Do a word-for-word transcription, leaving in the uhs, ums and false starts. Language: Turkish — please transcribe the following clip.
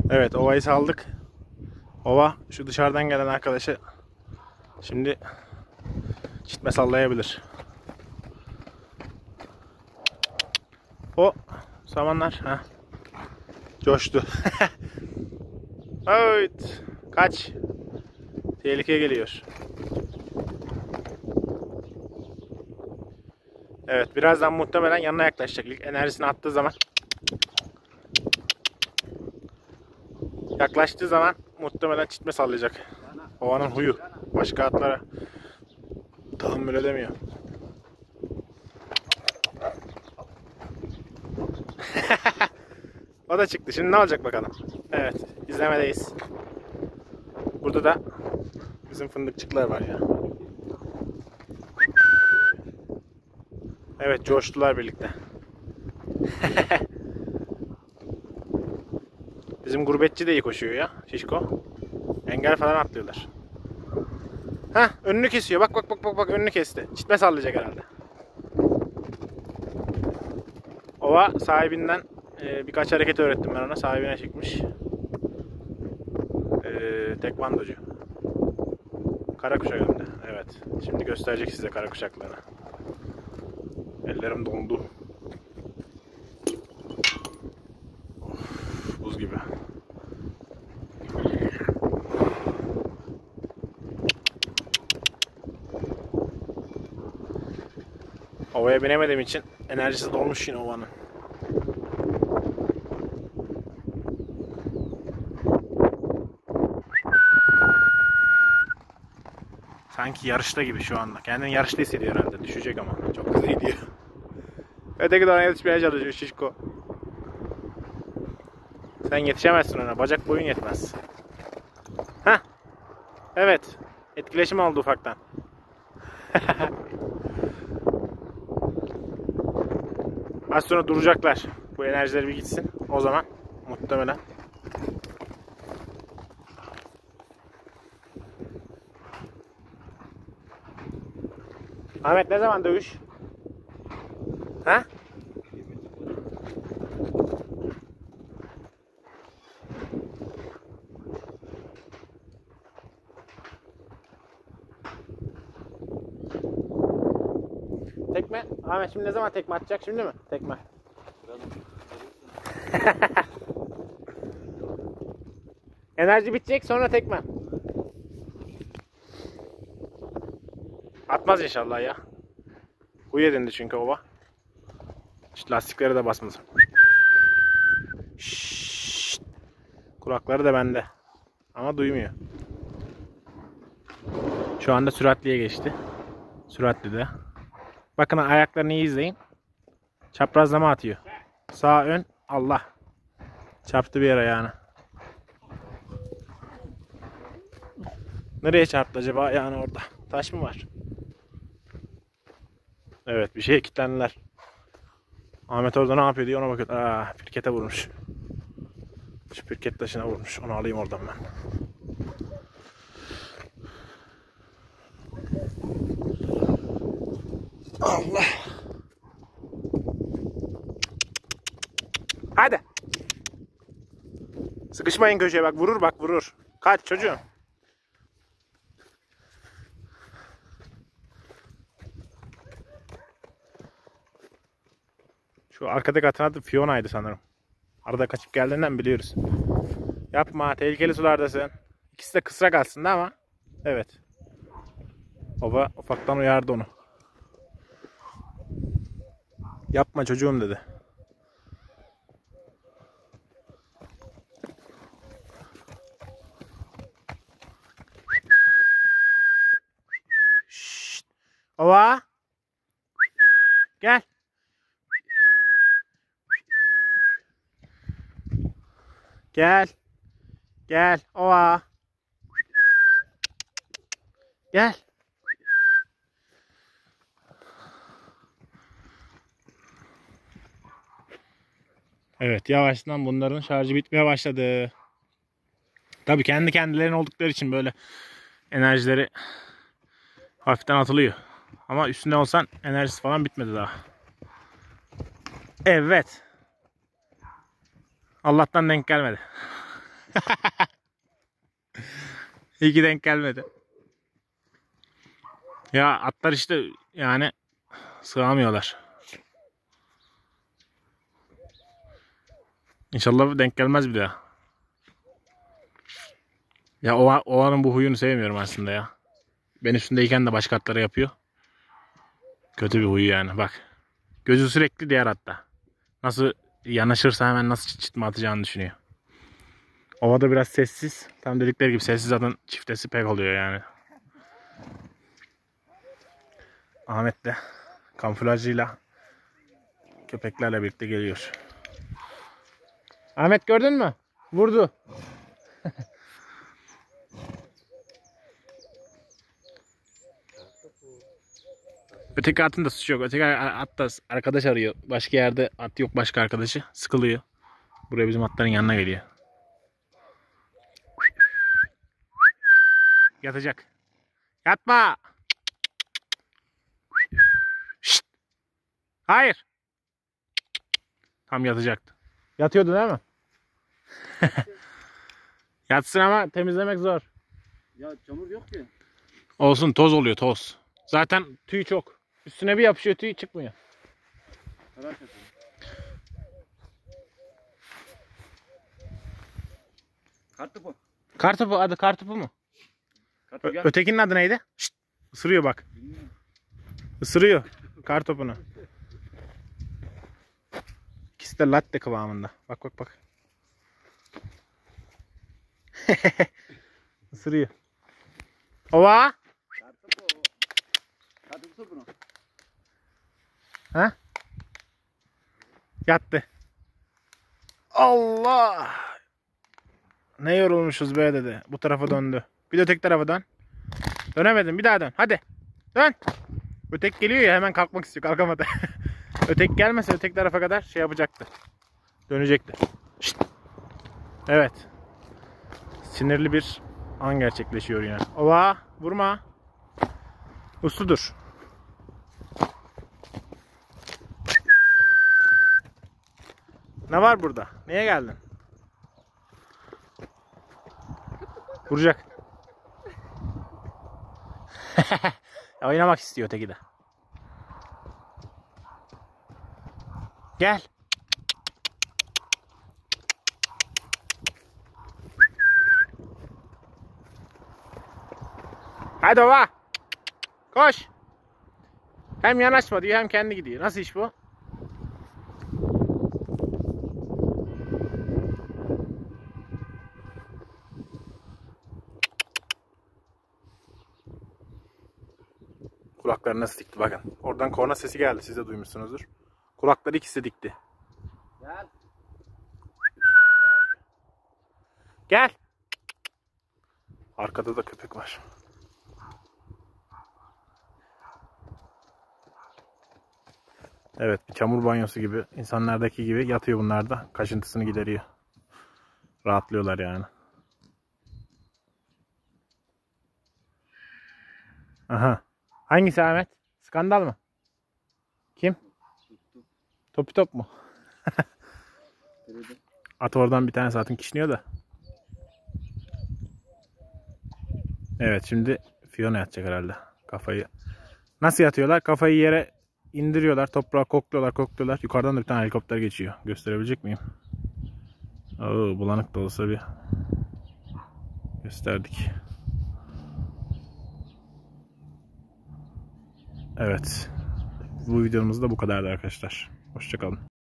Evet, ovayı saldık. Ova şu dışarıdan gelen arkadaşı şimdi çitme sallayabilir. O samanlar ha coştu. Evet, kaç. Tehlike geliyor. Evet, birazdan muhtemelen yanına yaklaşacak. İlk enerjisini attığı zaman. Yaklaştığı zaman muhtemelen çitme sallayacak. Ovanın huyu. Başka atlara tahammül edemiyor. O da çıktı. Şimdi ne olacak bakalım. Evet, izlemedeyiz. Burada da bizim fındıkçıklar var ya. Evet, coştular birlikte. Bizim gurbetçi de iyi koşuyor ya, şişko. Engel falan atlıyorlar. Hah, önünü kesiyor. Bak bak bak bak bak önünü kesti. Çitme sallayacak herhalde. Ova sahibinden e, birkaç hareket öğrettim ben ona. Sahibine çıkmış. E, tekvandocu. Kara kuşak hem de. Evet. Şimdi gösterecek size kara kuşaklarını. Ellerim dondu. Of, buz gibi. Ovaya binemediğim için enerjisi dolmuş yine ovanın. Sanki yarışta gibi şu anda. Kendini yarışta hissediyor herhalde. Düşecek ama. Çok hızlı gidiyor. Öteki de ona yetişmeye çalışıyor şişko. Sen yetişemezsin ona. Bacak boyun yetmez. Hah. Evet. Etkileşim oldu ufaktan. Az sonra duracaklar. Bu enerjileri bir gitsin. O zaman muhtemelen. Ahmet ne zaman dövüş? Ha? Tekme. Ahmet şimdi ne zaman tekme atacak? Şimdi mi? Tekme. Enerji bitecek sonra tekme. Atmaz inşallah ya. Huy edindi çünkü ova. İşte lastikleri de basmasın. Şşşt. Kulakları da bende. Ama duymuyor. Şu anda süratliye geçti. Süratli de. Bakın ayaklarını iyi izleyin. Çaprazlama atıyor. Sağ ön. Allah. Çarptı bir yere yani. Nereye çarptı acaba yani orada? Taş mı var? Evet, bir şeye kilitlendiler. Ahmet orada ne yapıyor diye ona bakıyor. Aa, pirkete vurmuş. Şu pirket taşına vurmuş. Onu alayım oradan ben. Allah. Hadi. Sıkışmayın köşeye bak. Vurur bak vurur. Kaç çocuğum. Şu arkadaki atın adı Fiona'ydı sanırım. Arada kaçıp geldiğinden biliyoruz. Yapma, tehlikeli sulardasın. İkisi de kısrak aslında ama evet. Baba ufaktan uyardı onu. Yapma çocuğum dedi. Şşt. Ova. Gel. Gel. Gel. Ova. Gel. Evet, yavaştan bunların şarjı bitmeye başladı. Tabii kendi kendilerine oldukları için böyle enerjileri hafiften atılıyor. Ama üstünde olsan enerjisi falan bitmedi daha. Evet. Allah'tan denk gelmedi. İyi ki denk gelmedi. Ya atlar işte yani sığamıyorlar. İnşallah denk gelmez bir daha. Ya o oğlanın bu huyunu sevmiyorum aslında ya. Ben üstündeyken de başka atlara yapıyor. Kötü bir huyu yani bak. Gözü sürekli diğer atta. Nasıl yanaşırsa hemen nasıl çıt çıt mı atacağını düşünüyor. Ovada biraz sessiz. Tam dedikleri gibi sessiz atın çiftesi pek oluyor yani. Ahmet de kamuflajıyla köpeklerle birlikte geliyor. Ahmet gördün mü? Vurdu. Öteki atın da suçu yok. Öteki at da arkadaş arıyor. Başka yerde at yok, başka arkadaşı. Sıkılıyor. Buraya bizim atların yanına geliyor. Yatacak. Yatma. Şşt. Hayır. Tam yatacaktı. Yatıyordu değil mi? Yatsın ama temizlemek zor. Ya çamur yok ki. Olsun, toz oluyor, toz. Zaten tüy çok. Üstüne bir yapışıyor, tüy çıkmıyor. Tıraş yapalım. Kartopu. Kartopu, adı kartopu mu? Kartopu gel. Ötekinin adı neydi? Şşt. Isırıyor bak. Bilmiyorum. Isırıyor kartopunu. İkisi de latte kıvamında. Bak bak bak. Isırıyor. Ova. Kartopu. Kartopu bunu. Ha? Yattı. Allah. Ne yorulmuşuz be dedi. Bu tarafa döndü. Bir de öteki tarafa dön. Dönemedin. Bir daha dön. Hadi. Dön. Ötek geliyor ya, hemen kalkmak istiyor. Kalkamadı. Ötek gelmese öteki tarafa kadar şey yapacaktı. Dönecekti. Şşt. Evet. Sinirli bir an gerçekleşiyor yani. Ova. Vurma. Uslu dur. Ne var burada? Niye geldin? Vuracak. Ya oynamak istiyor öteki de. Gel. Hadi ova. Koş. Hem yanaşma diyor hem kendi gidiyor. Nasıl iş bu? Kulakları nasıl dikti bakın. Oradan korna sesi geldi. Siz de duymuşsunuzdur. Kulakları ikisi dikti. Gel. Gel. Arkada da köpek var. Evet, bir çamur banyosu gibi, insanlardaki gibi yatıyor bunlar da. Kaşıntısını gideriyor. Rahatlıyorlar yani. Aha. Hangisi Ahmet? Skandal mı? Kim? Topi top mu? At oradan bir tane zaten kişniyor da. Evet, şimdi Fiona yatacak herhalde. Kafayı. Nasıl yatıyorlar? Kafayı yere indiriyorlar. Toprağa kokluyorlar kokluyorlar. Yukarıdan da bir tane helikopter geçiyor. Gösterebilecek miyim? Oo, bulanık da olsa bir gösterdik. Evet. Bu videomuz da bu kadardı arkadaşlar. Hoşça kalın.